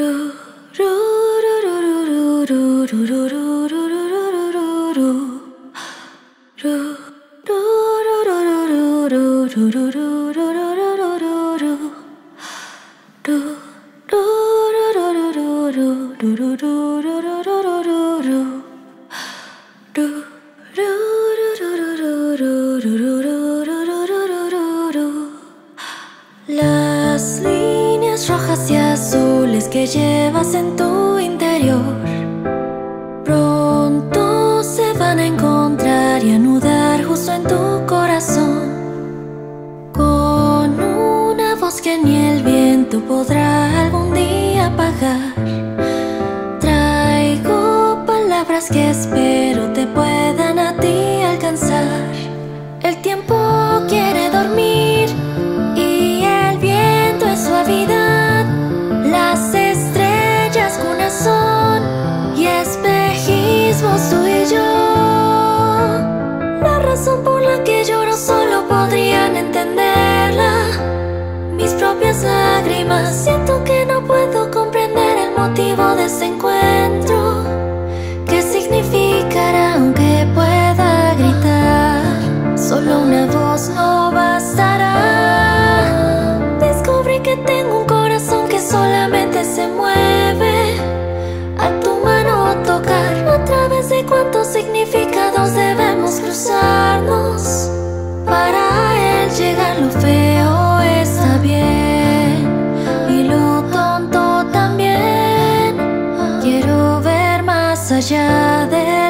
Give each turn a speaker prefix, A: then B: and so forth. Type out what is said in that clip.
A: Las líneas rojas y azules que llevas en tu interior pronto se van a encontrar y anudar justo en tu corazón, con una voz que ni el viento podrá algún día apagar. Traigo palabras que espero te puedan a ti alcanzar. El tiempo quiere dormir y el viento es suavidad. Las estrellas cunas son y espejismos tú y yo. La razón por la que lloro solo podrían entenderla mis propias lágrimas. Siento que no puedo comprender el motivo de este encuentro. ¿Qué significará aunque pueda gritar? Solo una voz no bastará. Descubrí que tengo un corazón que solamente se mueve a tu mano tocar. A través de cuántos significados debemos cruzarnos para él llegar. Lo feo está bien y lo tonto también. Quiero ver más allá de